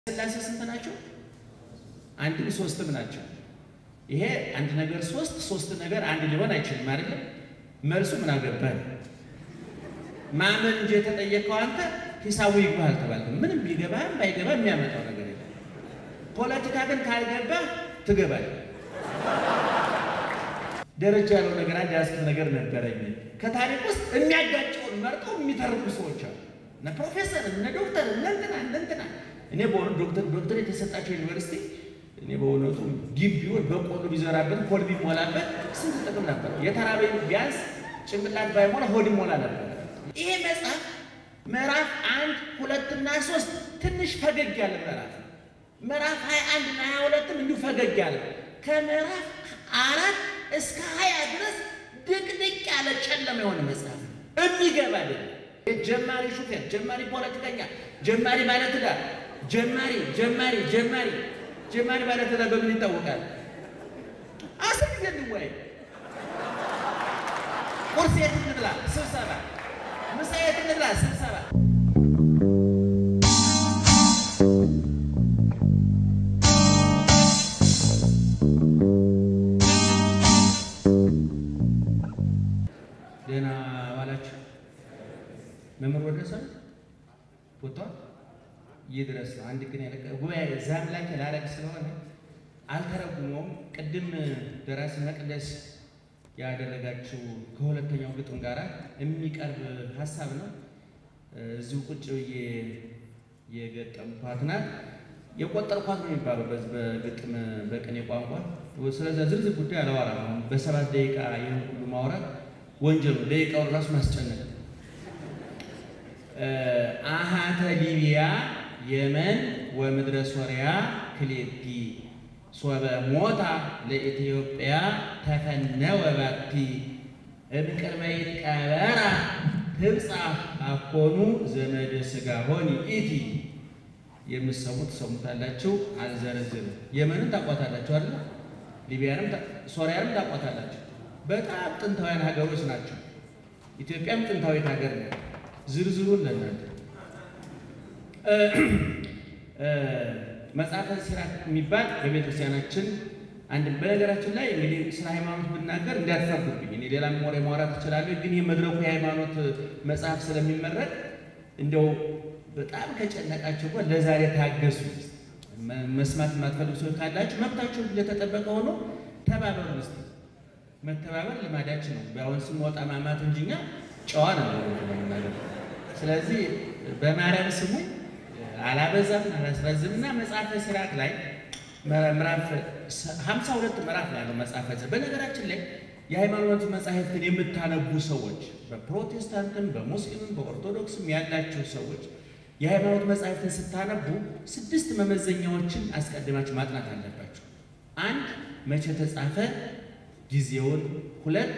ስላሴ ስንት ናቸው? አንድ ሶስትም ናቸው። ይሄ አንድ ነገር ሶስት ነገር አንድ ሊሆን አይችልም አይደል? መልሱ ምን አገባህ? ማመን እንጂ የተጠየቀው አንተ ሂሳቡ ይግባል ተባልክ። ምንም ቢገባም ባይገባም የሚያመጣው ነገር የለም። ፖለቲካ ግን ካልገባ ትገባለህ። ደረጃ ያለው ነገር አንድ ያስከ ነገር ነበረኝ። ከታሪክ ውስጥ የሚያጋጨውን መርጠው የሚተርኩ ሰዎች አሉ። እና ፕሮፌሰር እና ዶክተር እንትና እኔ ዶክተር የተሰጣቸው ዩኒቨርሲቲ እኔ በእውነቱ ግቢውን በቆሎ ቢዘራበት ኮል ቢሞላበት ስንት ጥቅም ነበር። የተራበኝ ቢያንስ ጭንቅላት ባይሞላ ሆድ ይሞላ ነበር። ይሄ መጽሐፍ ምዕራፍ 1 2 እና 3 ትንሽ ፈገግ ያለ ምዕራፍ 21 እና 22 እንዲሁ ፈገግ ያለ ከምዕራፍ 4 እስከ 20 ድረስ ድቅድቅ ያለ ጨለማ የሆነ መጽሐፍ የሚገባ አይደለም። ጀማሪ ሹፌር፣ ጀማሪ ፖለቲከኛ፣ ጀማሪ ባለትዳር፣ ጀማሪ ባለትዳር በምን ይታወቃል? አስር ጊዜ እንወያይ። ቁርስ የት እንብላ? ስብሰባ። ምሳ የት እንብላ? ስብሰባ። ደህና ዋላችሁ። መምህር ወደሰ ወጥቷል። ይድረስ ነው። አንድ ግን ያለቀ ጉባኤ ዛም ላይ ተላረቅ ስለሆነ አልተረጉመውም። ቅድም ደራሲ መቅደስ ያደረጋችሁ ከሁለተኛው ግጥም ጋራ የሚቀርብ ሐሳብ ነው። እዚሁ ቁጭ ብዬ የገጠምኳት ናት። የቆጠርኳት ነው የሚባለው በግጥም በቅኔ ቋንቋ። ስለዚህ ዝርዝር ጉዳይ አላወራም። በ7 ደቂቃ ይሄን ሁሉ ማውራት ወንጀል ነው። ደቂቃውን ራሱ ማስጨነቅ። አሃተ ሊቢያ የመን ወምድረ ሶሪያ ክሌቲ ሶበ ሞታ ለኢትዮጵያ ተፈነወ ባቲ እምቅድመ ይትቀበራ ትብጻሕ አኮኑ ዘመደ ሥጋ ሆኒ ኢቲ። የምትሰሙት ሰሙታላችሁ፣ አልዘረዝርም። የመንን ታቋታላችሁ አይደል? ሊቢያንም ሶሪያንም ታቋታላችሁ። በጣም ጥንታውያን ሀገሮች ናቸው። ኢትዮጵያም ጥንታዊት ሀገር ነው። ዝርዝሩን ለእናንተ መጽሐፈ ሲራክ የሚባል በቤተክርስቲያናችን አንድ በነገራችን ላይ እንግዲህ ስለ ሃይማኖት ብናገር እንዳትፈርዱብኝ። እኔ ሌላ ሞሬ ማውራት እችላለሁ፣ ግን የመድረኩ የሃይማኖት መጽሐፍ ስለሚመረጥ እንደው በጣም ከጨነቃችሁ እኮ ለዛሬ ታገሱ። መስማት የማትፈልጉ ሰዎች ካላችሁ መብታችሁ እንደተጠበቀ ሆኖ ተባበሩ። ውስጥ መተባበር ልማዳችን ነው። በአሁን ስንወጣ ማማት እንጂኛ ጨዋ ነው ማለት። ስለዚህ በማርያም ስሙ አላበዛም አላስረዝምና መጽሐፈ ሲራክ ላይ ምዕራፍ 52 ምዕራፍ ላይ ነው መጽሐፈ። በነገራችን ላይ የሃይማኖት መጽሐፍትን የምታነቡ ሰዎች በፕሮቴስታንትም በሙስሊምም በኦርቶዶክስም ያላችሁ ሰዎች የሃይማኖት መጽሐፍትን ስታነቡ 6 መመዘኛዎችን አስቀድማችሁ ማጥናት አለባችሁ። 1 መቼ ተጻፈ ጊዜውን፣ 2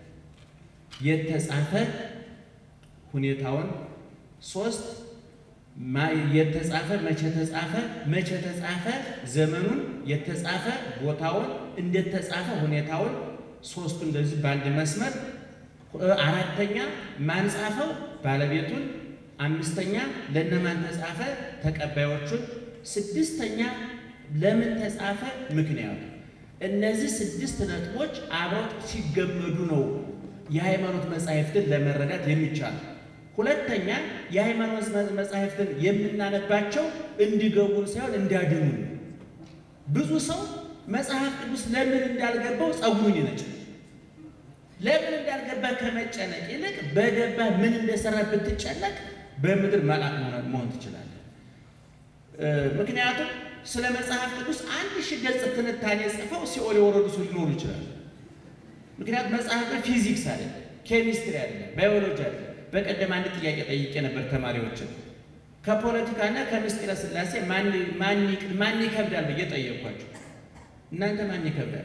የተጻፈ ሁኔታውን፣ 3 የተጻፈ መቼ ተጻፈ ዘመኑን፣ የተጻፈ ቦታውን፣ እንደተጻፈ ሁኔታውን፣ 3 እንደዚህ በአንድ መስመር። 4ኛ ማን ጻፈው ባለቤቱን፣ 5ኛ ለነማን ተጻፈ ተቀባዮቹን፣ 6ኛ ለምን ተጻፈ ምክንያቱ። እነዚህ 6 ነጥቦች አብረው ሲገመዱ ነው የሃይማኖት መጻሕፍትን ለመረዳት የሚቻለው። 2ኛ የሃይማኖት መጻሕፍትን የምናነባቸው እንዲገቡን ሳይሆን እንዲያድኑን። ብዙ ሰው መጽሐፍ ቅዱስ ለምን እንዳልገባው ጸጉሩን ይነጫል። ለምን እንዳልገባ ከመጨነቅ ይልቅ በገባ ምን እንደሰራ ብትጨነቅ በምድር መልአክ መሆን ትችላለህ። ምክንያቱም ስለ መጽሐፍ ቅዱስ 1000 ገጽ ትንታኔ ጽፈው ሲኦል የወረዱ ሰዎች ሊኖሩ ይችላሉ። ምክንያቱም መጽሐፍ ፊዚክስ አይደለም፣ ኬሚስትሪ አይደለም፣ ባዮሎጂ አይደለም። በቀደም አንድ ጥያቄ ጠይቄ ነበር ተማሪዎችን። ከፖለቲካና ከምስጢረ ሥላሴ ማን ይከብዳል ብዬ ጠየቅኳቸው። እናንተ ማን ይከብዳል?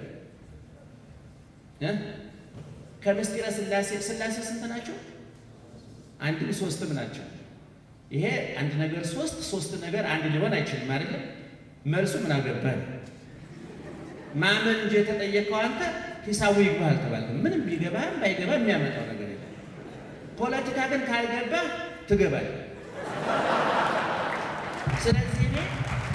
ከምስጢረ ሥላሴ ስንት ናቸው? አንድም ሶስትም ናቸው። ይሄ አንድ ነገር ሶስት ነገር አንድ ሊሆን አይችልም አይደል? መልሱ ምን አገባህ? ማመን እንጂ የተጠየቀው አንተ ሂሳቡ ይግባል ተባልክ። ምንም ቢገባም ባይገባም የሚያመጣው ነገር የለም። ፖለቲካ ግን ካልገባ ትገባለህ። ስለዚህ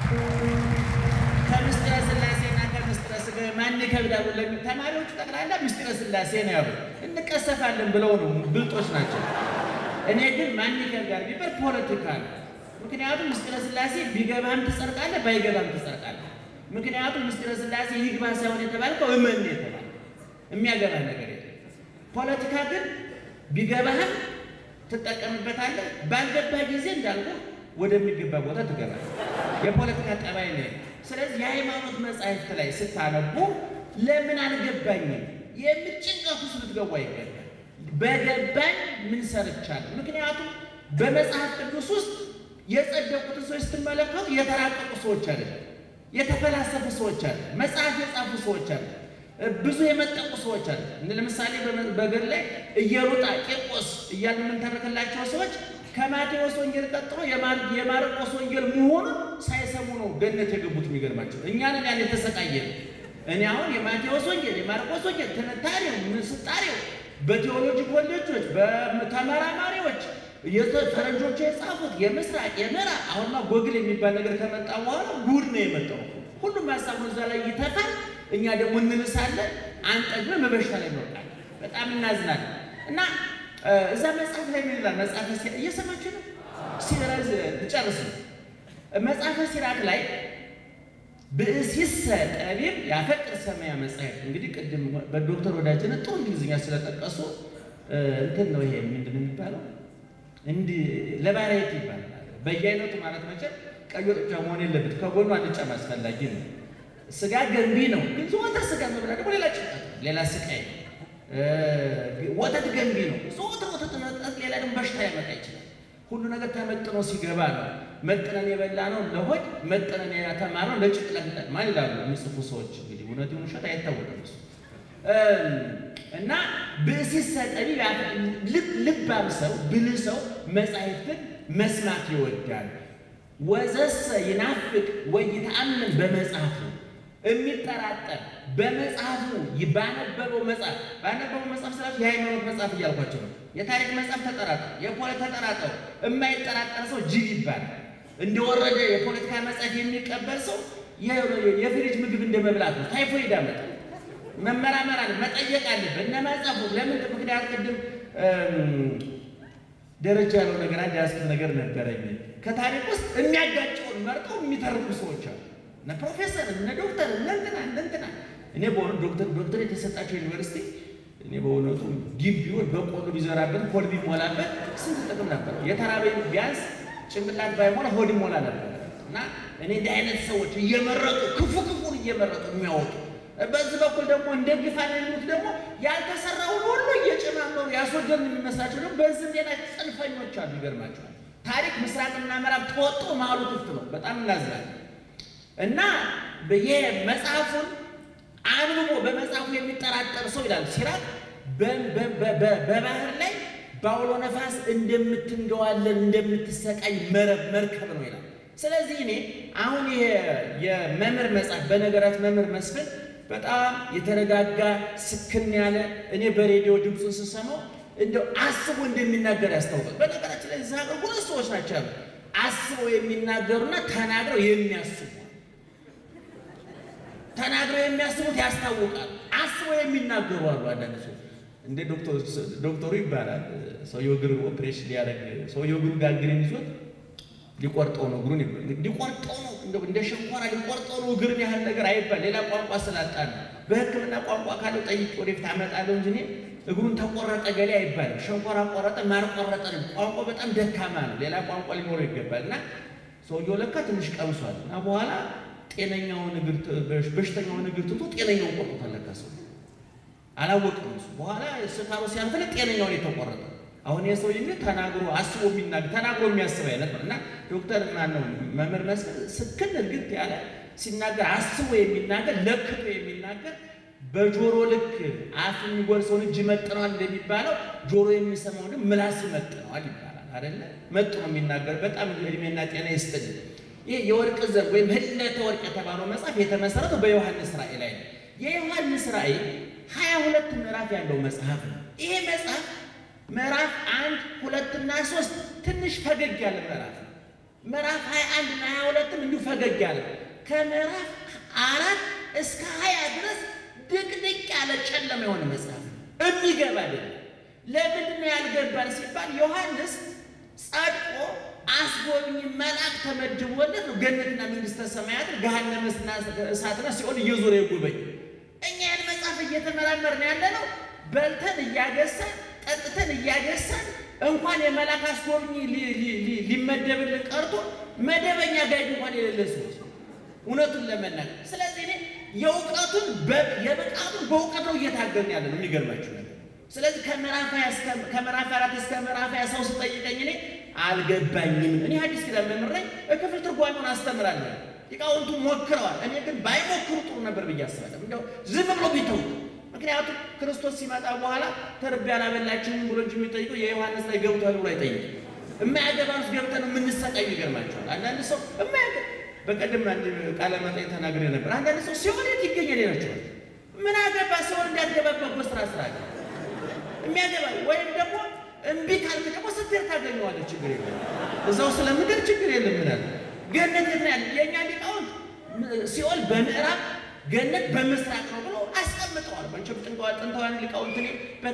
ማን ይከብዳሉ ለተማሪዎች ጠቅላላ ምስጢረ ሥላሴ ነው ያሉት። እንቀሰፋለን ብለው ነው ብልጦች ናቸው። እኔ ግን ማን ይከብዳል ቢባል ፖለቲካ ነው። ምክንያቱም ምስጢረ ሥላሴ ቢገባም ትጸድቃለህ ባይገባም ትጸድቃለህ። ምክንያቱም ምስጢረ ሥላሴ ይግባ ሳይሆን የተባልከው እመን የተባለ የሚያገባ ነገር የለም። ፖለቲካ ግን ቢገባህም ትጠቀምበታለህ፣ ባልገባ ጊዜ እንዳልኩህ ወደሚገባ ቦታ ትገባለህ። የፖለቲካ ጠባይ ነው። ስለዚህ የሃይማኖት መጻሕፍት ላይ ስታነቡ ለምን አልገባኝም የሚል ጭንቀት ውስጥ ልትገቡ አይገባም። በገባኝ ምን ሰርቻለሁ? ምክንያቱም በመጽሐፍ ቅዱስ ውስጥ የጸደቁትን ሰዎች ስትመለከቱ የተራቀቁ ሰዎች አይደለም፣ የተፈላሰፉ ሰዎች አሉ፣ መጽሐፍ የጻፉ ሰዎች አሉ፣ ብዙ የመጠቁ ሰዎች አሉ። ለምሳሌ በገድል ላይ ኢየሩጣ ቂርቆስ እያልን የምንተረክላቸው ሰዎች ከማቴዎስ ወንጌል ቀጥሎ የማርቆስ ወንጌል መሆኑን ሳይሰሙ ነው ገነት የገቡት። የሚገርማቸው እኛንን ያን የተሰቃየን። እኔ አሁን የማቴዎስ ወንጌል የማርቆስ ወንጌል ትንታኔው ምስጣሬው በቴዎሎጂ ኮሌጆች በተመራማሪዎች ፈረንጆቹ የጻፉት የምስራቅ የምዕራብ አሁንማ ጎግል የሚባል ነገር ከመጣ በኋላ ጉድ ነው የመጣው። ሁሉም ሀሳቡን እዛ ላይ ይተፋል። እኛ ደግሞ እንልሳለን፣ አንጠግብም፣ በበሽታ ላይ እንወድቃለን። በጣም እናዝናለን። እና እዛ መጽሐፍ ላይ ምን ይላል? መጽሐፈ ሲራክ እየሰማችሁ ነው? ሲራክ ልጨርስ ነው። መጽሐፈ ሲራክ ላይ ብእሲሰ ጠቢብ ያፈቅር ሰማያ መጽሐፍ። እንግዲህ ቅድም በዶክተር ወዳጅነት ጥሩ እንግሊዝኛ ስለጠቀሱ እንትን ነው ይሄ ምንድን ነው የሚባለው? እንዲህ ለባሪያት ይባላል። በየአይነቱ ማለት መቼም ቀይ ወጥ ብቻ መሆን የለበት፣ ከጎኑ አንጨም አስፈላጊ ነው። ስጋ ገንቢ ነው፣ ግን ዘወትር ስጋ መብላት ደግሞ ሌላ ጭንቀት፣ ሌላ ስቃይ። ወተት ገንቢ ነው፣ ዘወትር ወተት መጠጣት ሌላ ደግሞ በሽታ ያመጣ ይችላል። ሁሉ ነገር ተመጥኖ ሲገባ ነው። መጥነን የበላ ነው ለሆድ፣ መጥነን የተማርነው ለጭንቅላት ይጠቅማል ይላሉ የሚጽፉ ሰዎች። እንግዲህ እውነት ይሁን ውሸት አይታወቅም እሱ። እና ብእሲሰ ጠቢብ ልባም ሰው ብልህ ሰው መጻሕፍትን መስማት ይወዳል። ወዘሰ ይናፍቅ ወይተአምን በመጽሐፉ የሚጠራጠር በመጽሐፉ ባነበበው መጽሐፍ ስላችሁ የሃይማኖት መጽሐፍ እያልኳቸው ነው። የታሪክ መጽሐፍ ተጠራጠሩ፣ የፖለቲካ ተጠራጠሩ። የማይጠራጠር ሰው ጅል ይባላል። እንደወረደ የፖለቲካ መጽሐፍ የሚቀበል ሰው የፍሪጅ ምግብ እንደመብላት ነው። ታይፎይድ አመጣ። መመራመር አለ፣ መጠየቅ አለበት። እነ መጽሐፉ ለምን? ምክንያት ቅድም ደረጃ ያለው ነገር አንድ ያስክ ነገር ነበረኝ። ከታሪክ ውስጥ የሚያጋጨውን መርጠው የሚተርኩ ሰዎች አሉ። እነ ፕሮፌሰር እነ ዶክተር እነ እንትና እኔ በእውነቱ ዶክተር የተሰጣቸው ዩኒቨርሲቲ እኔ በእውነቱ ግቢውን በቆሎ ቢዘራበት ሆድ ቢሞላበት ስንት ጥቅም ነበር። የተራበኝ ቢያንስ ጭንቅላት ባይሞላ ሆድ ይሞላ ነበር። እና እኔ እንዲህ አይነት ሰዎች እየመረጡ ክፉን እየመረጡ የሚያወጡ በዚህ በኩል ደግሞ እንደግፋለን የሚሉት ደግሞ ያልተሰራውን ሁሉ እየጨማመሩ ያስወገድን የሚመስላቸው ደግሞ በዚህ ሌላ ጽንፈኞች አሉ። ይገርማቸዋል። ታሪክ ምስራቅና ምዕራብ ተወጥቶ መሀሉ ክፍት ነው። በጣም እናዝናለን። እና መጽሐፉን አንብቦ በመጽሐፉ የሚጠራጠር ሰው ይላል ሲራክ በባህር ላይ በአውሎ ነፋስ እንደምትንገዋለን እንደምትሰቃይ መርከብ ነው ይላል። ስለዚህ እኔ አሁን ይሄ የመምህር መጽሐፍ በነገራት መምህር መስፍን በጣም የተረጋጋ ስክን ያለ እኔ በሬዲዮ ድምፁን ስሰማው እንደው አስቦ እንደሚናገር ያስታውቃል። በነገራችን ላይ እዛ ጋር ሁለት ሰዎች ናቸው ያሉ፣ አስበው የሚናገሩና ተናግረው የሚያስቡ። ተናግረው የሚያስቡት ያስታውቃል፣ አስበው የሚናገሩ አሉ። አንዳንድ ሰው እንደ ዶክተሩ ይባላል ሰውየው እግር ኦፕሬሽን ሊያደርግ ሰውየው እግሩ ጋንግሪን ይዞት ሊቆርጠው ነው እግሩን ሊቆርጠው ነው እንደ ሸንኮራ ሊቆርጠው ነው እግርን ያህል ነገር አይባል። ሌላ ቋንቋ ስላጣን በሕክምና ቋንቋ ካለው ጠይቄ ወደፊት አመጣለሁ እንጂ እኔ እግሩን ተቆረጠ ገሌ አይባልም። ሸንኮራ ቆረጠ ማር ቆረጠ ነው። ቋንቋ በጣም ደካማ ነው። ሌላ ቋንቋ ሊኖረው ይገባል። እና ሰውየው ለካ ትንሽ ቀምሷል እና በኋላ ጤነኛውን እግር በሽተኛውን እግር ትቶ ጤነኛውን ቆርጦታል። ለካ ሰው አላወቅም። እሱ በኋላ ስካሩ ሲያልፍለት ጤነኛውን የተቆረጠ። አሁን የሰው ይሄ ተናግሮ አስቦ የሚናገር ተናግሮ የሚያስብ አይነት ነው። እና ዶክተር ማነው መምህር መስፍን ስክን እርግጥ ያለ ሲናገር አስቦ የሚናገር ለክቶ የሚናገር በጆሮ ልክ አፍ የሚጎርሰውን እጅ መጥነዋል እንደሚባለው ጆሮ የሚሰማውን ምላስ መጥነዋል ይባላል አይደለ? መጥኖ የሚናገር በጣም እድሜና ጤና ይስጥልን። ይሄ የወርቅ ዘር ወይም ህልነተ ወርቅ የተባለው መጽሐፍ የተመሰረተው በዮሐንስ ራእይ ላይ ነው። የዮሐንስ ራእይ 22 ምዕራፍ ያለው መጽሐፍ ነው። ይሄ መጽሐፍ ምዕራፍ 1፣ 2 እና 3 ትንሽ ፈገግ ያለ ምዕራፍ ነው። ምዕራፍ 21 እና 22 እንዲሁ ፈገግ ያለ። ከምዕራፍ 4 እስከ 20 ድረስ ድቅድቅ ያለ ጨለማ የሆነ መጽሐፍ የሚገባ አይደለም። ለምንድን ነው ያልገባን ሲባል ዮሐንስ ጻድቆ አስጎብኝ መልአክ ተመድቦለት ነው ገነትና መንግስተ ሰማያት ገሃነመና እሳትና ሲኦል እየዞረ ይጎበኝ። እኛ ያን መጽሐፍ እየተመራመርን ያለነው በልተን እያገሳን ጠጥተን እያገሳን እንኳን የመልአክ አስጎብኝ ሊመደብልን ቀርቶ መደበኛ ጋይድ እንኳን የሌለ ሰዎች እውነቱን ለመናገር። ስለዚህ እኔ የእውቀቱን የብቃቱን በእውቀት ነው እየታገልን ያለነው የሚገርማችሁ ነገር። ስለዚህ ከምዕራፍ 4 እስከ ምዕራፍ 20 ሰው ሲጠይቀኝ እኔ አልገባኝም። እኔ ሐዲስ ኪዳን መምረኝ ክፍል ትርጓሜውን አስተምራለሁ። ሊቃውንቱ ሞክረዋል። እኔ ግን ባይሞክሩ ጥሩ ነበር ብዬ አስባለሁ። እንደው ዝም ብሎ ቢተው። ምክንያቱም ክርስቶስ ሲመጣ በኋላ ተርቤ አላበላችሁም ብሎ እንጂ የሚጠይቀው የዮሐንስ ላይ ገብቷል ብሎ አይጠይቅም። የማያገባን ውስጥ ገብተን የምንሰቃይ ይገርማችኋል። አንዳንድ ሰው በቀደም አንድ ቃለ መጠይቅ ተናግሬ ነበር። አንዳንድ ሰው ሲሆን የት ይገኛል ይላቸዋል። ምን አገባ ሲሆን እንዳትገባበት በስራ የሚያገባ ወይም ደግሞ እምቢ ካልክ ደግሞ ስትሄድ ታገኘዋለህ። ችግር የለም እዛው ስለምድር ችግር የለም ይላል። ገነት የት ነው ያለ? የእኛ ሊቃውንት ሲኦል በምዕራብ ገነት በምስራቅ ነው ብሎ አስቀምጠዋል። መቼም ጥንታውያን ሊቃውንት እኔ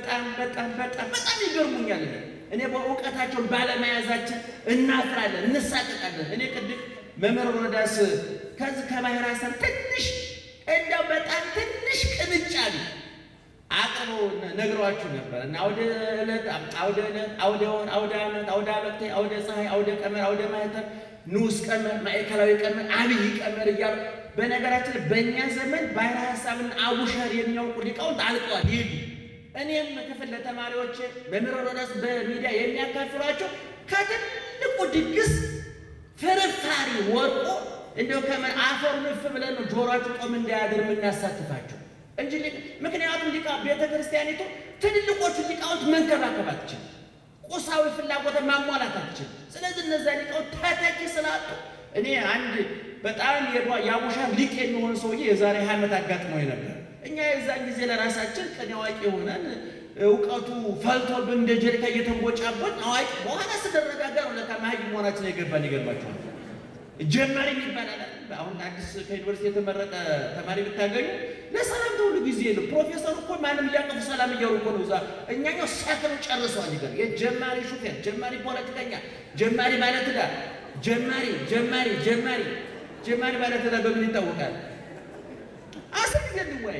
በጣም ይገርሙኛል። እኔ በእውቀታቸውን ባለመያዛችን እናፍራለን፣ እንሳቀቃለን። እኔ ቅድም መምህር ሮዳስ ከዚህ ከባህር ሐሳብ ትንሽ እንደው በጣም ትንሽ ቅንጫቢ አቅርቦ ነግሯችሁ ነበር እና አውደ ዕለት አውደ ወር አውደ ዓመት አውደ አበቅቴ አውደ ፀሐይ አውደ ቀመር አውደ ማህተም ንዑስ ቀመር ማዕከላዊ ቀመር አብይ ቀመር እያሉ በነገራችን በእኛ ዘመን ባህር ሐሳብን አቡሸር የሚያውቁ ሊቃውንት አልቀዋል ይሉ። እኔም ክፍል ለተማሪዎች መምህር ሮዳስ በሚዲያ የሚያካፍሏቸው ከትልቁ ድግስ ፍርፋሪ ወርቆ እንደው ከመን አፈሩን እፍ ብለን ነው ጆሮአቸው ጦም እንዳያድር የምናሳትፋቸው እንጂ ምክንያቱም ቤተክርስቲያኒቱ ትልልቆቹ ሊቃውንት መንከባከብ አትችልም፣ ቁሳዊ ፍላጎት ማሟላት አትችልም። ስለዚህ እነዛ ሊቃውንት ተተኪ ስላጡ እኔ አንድ በጣም የአቡሻር ሊቅ የሚሆን ሰውዬ የዛሬ 20 ዓመት አጋጥሞኝ ነበር። እኛ የዛን ጊዜ ለራሳችን ቅኔ አዋቂ ሆነን እውቀቱ ፈልቶብን እንደ ጀሪካ እየተንቦጫቦን አዋቂ በኋላ ስደረጋጋ ነው ለካ መሀይም መሆናችን የገባን። ይገርማችኋል። ጀማሪ ይባላል። አሁን አዲስ ከዩኒቨርሲቲ የተመረቀ ተማሪ ብታገኙ ለሰላም ሁሉ ጊዜ የለም። ፕሮፌሰሩ እኮ ማንም እያቀፉ ሰላም እያሉ እኮ ነው። እዛ እኛኛው ሰክሩ ጨርሰዋል። ይገር የጀማሪ ሹፌር፣ ጀማሪ ፖለቲከኛ፣ ጀማሪ ባለትዳር፣ ጀማሪ ባለትዳር በምን ይታወቃል? አስር ጊዜ እንወያይ።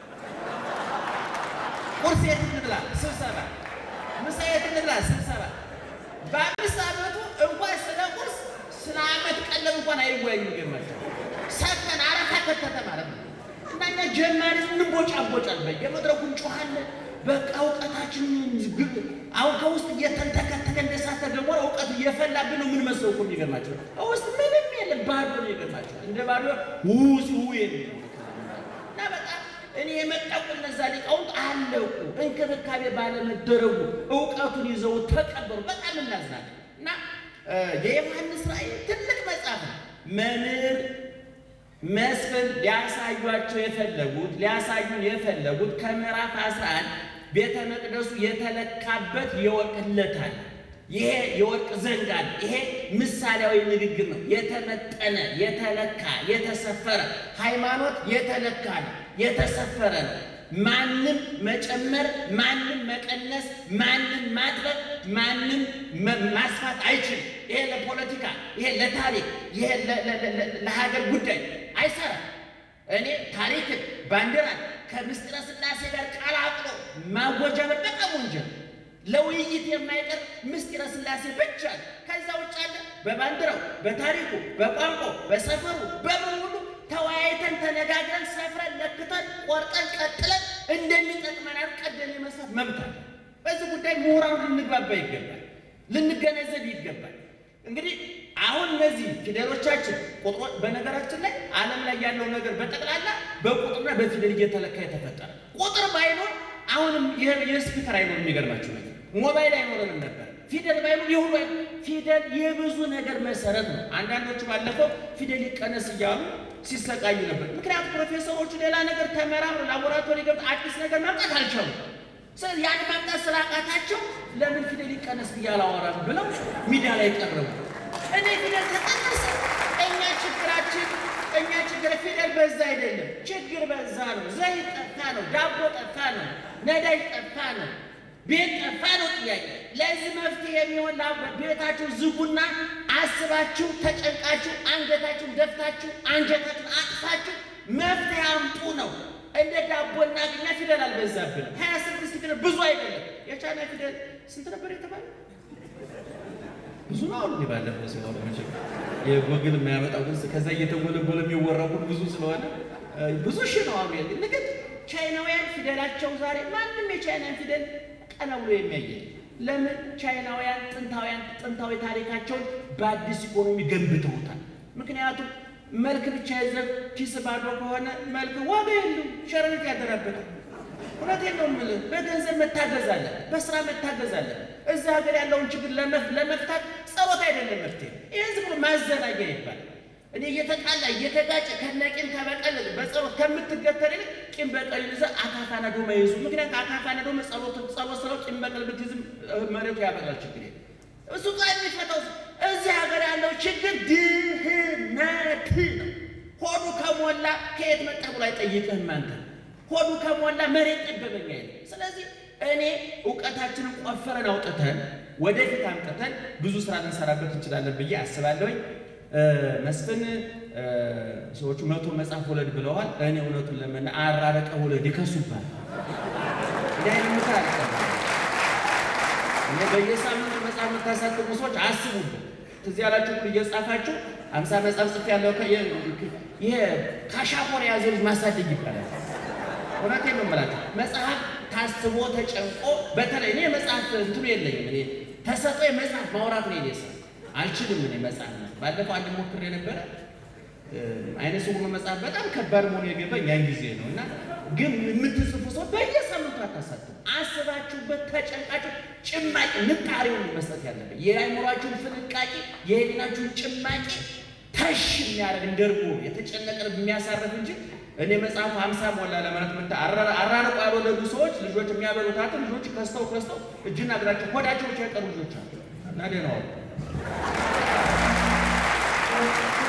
ቁርስ የት እንብላ? ስብሰባ። ምሳ የት እንብላ? ስብሰባ። በ5 ዓመቱ እንኳን ስለ ቁርስ ስለ ዓመት ቀለም እንኳን አይወያዩ። ይገርማቸው ሰከን አረፋ ከተተ ማለት ነው። እና እኛ ጀማሪ እንቦጫቦጫል። በየመድረኩ እንጮኻለን። በቃ እውቀታችን አሁን ከውስጥ እየተንተከተከ እንደሳተ ገሞራ እውቀት እየፈላብን ነው የምንመስለው እኮ። የሚገርማቸው ውስጥ ምንም የለም፣ ባዶ ነው። ይገርማቸው እንደ ባዶ የለም። እና በጣም እኔ የመጣው እነዛ ሊቃውንት አለቁ። እንክብካቤ ባለመደረጉ እውቀቱን ይዘው ተቀበሩ። በጣም እናዝናለን። እና የዮሐንስ ራእይ ትልቅ መጽሐፍ ነው። መምህር መስፍን ሊያሳዩን የፈለጉት ከምዕራፍ 11 ቤተ መቅደሱ የተለካበት የወርቅ ዕለታል። ይሄ የወርቅ ዘንግ አለ። ይሄ ምሳሌያዊ ንግግር ነው። የተመጠነ፣ የተለካ፣ የተሰፈረ ሃይማኖት የተለካ ነው፣ የተሰፈረ ነው። ማንም መጨመር፣ ማንም መቀነስ፣ ማንም ማጥበብ፣ ማንም ማስፋት አይችልም። ይሄ ለፖለቲካ፣ ይሄ ለታሪክ፣ ይሄ ለሀገር ጉዳይ አይሰራም። እኔ ታሪክን ባንዲራን ከምስጢረ ሥላሴ ጋር ቀላቅሎ ማወጃበል በጣም ወንጀል። ለውይይት የማይቀር ምስጢረ ሥላሴ ብቻ ነው። ከዛ ውጭ አለ በባንዲራው፣ በታሪኩ፣ በቋንቋው፣ በሰፈሩ፣ በሙሉ ተወያይተን ተነጋግረን ሰፍረን ለክተን ቆርጠን ቀጥለን እንደሚጠቅመን ቀደም የመስራት መብት አለ። በዚህ ጉዳይ ምሁራን ልንግባባ ይገባል፣ ልንገነዘብ ይገባል። እንግዲህ አሁን እነዚህ ፊደሎቻችን ቁጥሮች፣ በነገራችን ላይ ዓለም ላይ ያለው ነገር በጠቅላላ በቁጥርና በፊደል እየተለካ የተፈጠረ ቁጥር ባይኖር አሁንም የስፒከር አይኖርም። የሚገርማችሁ ነገር ሞባይል አይኖርም ነበር። ፊደል ባይኖር የሁሉ ፊደል የብዙ ነገር መሰረት ነው። አንዳንዶቹ ባለፈው ፊደል ይቀነስ እያሉ ሲሰቃዩ ነበር። ምክንያቱም ፕሮፌሰሮቹ ሌላ ነገር ተመራምረው ላቦራቶሪ ገብተው አዲስ ነገር ማምጣት አልቻሉም። ስለዚህ ያን ማምጣት ስላቃታቸው ለምን ፊደል ይቀነስ ብዬ አላወራም ብለው ሚዲያ ላይ ቀረቡ። እኔ ፊደል ተቀነሰ እኛ ችግር ፊደል በዛ አይደለም ችግር በዛ ነው ዘይት ጠፋ ነው ዳቦ ጠፋ ነው ነዳጅ ጠፋ ነው ቤት ጠፋ ነው ጥያቄ ለዚህ መፍትሄ የሚሆን ቤታችሁ ዝጉና አስባችሁ ተጨንቃችሁ አንገታችሁ ደፍታችሁ አንጀታችሁ አጥፋችሁ መፍትሄ አምጡ ነው እንደ ዳቦና ግኛ ፊደል አልበዛብን 26 ፊደል ብዙ አይደለም የቻይና ፊደል ስንት ነበር የተባለ ብዙ ነው አሉ ባለፈው ሲሆን ማለት የጎግል የሚያመጣው ከዛ እየተጎለጎለ የሚወራው ብዙ ስለሆነ ብዙ ሺህ ነው አሜን ነገር ቻይናውያን ፊደላቸው ዛሬ ማንንም የቻይናን ፊደል ቀና ብሎ የሚያየ ለምን ቻይናውያን ጥንታዊ ታሪካቸውን በአዲስ ኢኮኖሚ ገንብተውታል ምክንያቱም መልክ ብቻ ይዘህ ኪስ ባዶ ከሆነ መልክ ዋጋ የለም ሸረሪት ያደረበታል ሁለቴን ነው የምልህ በገንዘብ መታገዝ አለ በስራ መታገዝ አለ እዛ ሀገር ያለውን ችግር ለመፍታት ጸሎት አይደለም መፍትሄ ይሄን ዝም ብሎ ማዘናጊያ ይባላል እኔ እየተጣላ እየተጋጨ ከነቂም ከበቀል በጸሎት ከምትገተር ይልቅ ቂም በቀል ይዘህ አካፋና ዶማ ይዙ ምክንያቱም አካፋና ዶማ ጸሎት ስለው ቂም በቀል ብትይዝም መሬቱ ያበቃል ችግር የለም እሱ ጋር የሚፈታው እዚህ ሀገር ያለው ችግር ድህነት ነው ሆዱ ከሞላ ከየት መጣ ብሎ አይጠይቅህም አንተ ሆዱ ከሞላ መሬት ጠበበኛ አይደል ስለዚህ እኔ ዕውቀታችንን ቆፈረን አውጥተን ወደፊት አምጥተን ብዙ ስራ ልንሰራበት እንችላለን ብዬ አስባለሁ መስፍን ሰዎቹ 100 መጽሐፍ ወለድ ብለዋል እኔ እውነቱን ለምን አራረቀ ወለድ ይከሱባል ዳይ ምታል እኔ በየሳምንቱ መጽሐፍ የምታሳትሙ ሰዎች አስቡበት እዚህ ያላችሁ እየጻፋችሁ 50 መጽሐፍ ጽፍ ያለው ይሄ ካሻፎር ያዘው ማሳደግ ይባላል ወራቴ ነው ማለት መጽሐፍ ታስቦ ተጨንቆ በተለይ እኔ መጽሐፍ እንትኑ የለኝም እኔ ተሰጠ መጽሐፍ ማውራት ነው ይደስ አልችልም እኔ መጽሐፍ ባለፈው አንድ ሞክሬ ነበር አይነ ስውር መጽሐፍ በጣም ከባድ መሆኑ የገባኝ ያን ጊዜ ነውና ግን የምትጽፉ ሰው በየሳምንቱ አታሳትሙ አስባችሁበት ተጨንቃችሁ ጭማቂ ንጣሪውን መስጠት ያለበት የአይምሯችሁን ፍንቃቂ የህሊናችሁን ጭማቂ ታሽ የሚያደርግ እንደርጎ የተጨነቀ የሚያሳርፍ እንጂ እኔ መጽሐፍ 50 ሞላ ለማለት መጣ አራራቁ ያልወለዱ ሰዎች ልጆች የሚያበሉት ልጆች ከስተው እጅና እግራቸው ሆዳቸው ብቻ ያቀሩ ልጆች አሉ እና ደህና